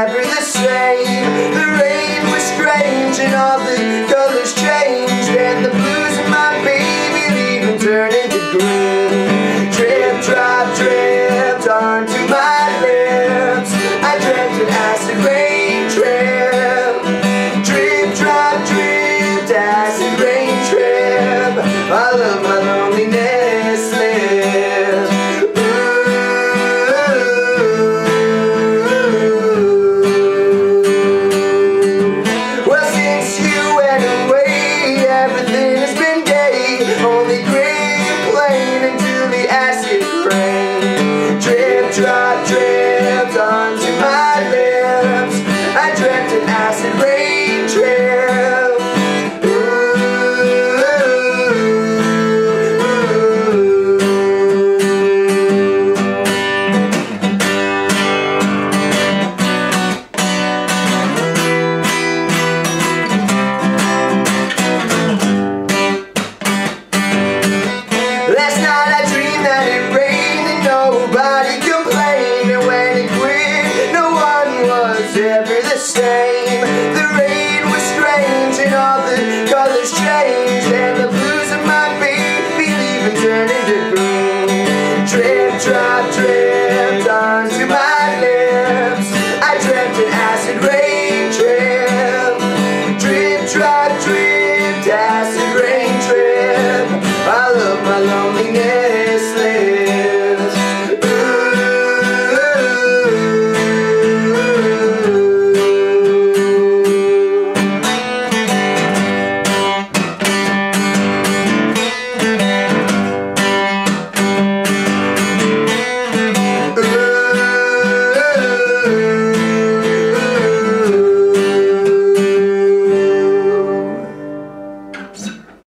never the same. The rain was strange and all the colors changed, and the blues of my baby leaving turned into green. Drip, drop, dripped onto my lips. I dreamt an acid rain trip. Drip, drop, dripped, acid rain trip. I love my loneliness lives. Well, since you went away, everything has been gay. Only gray and plain until the acid rain. Drip, drop, dripped onto my lips. I dreamt an acid rain trip. Last night I dreamed that it rained and nobody complained, and when it quit, no one was ever the same.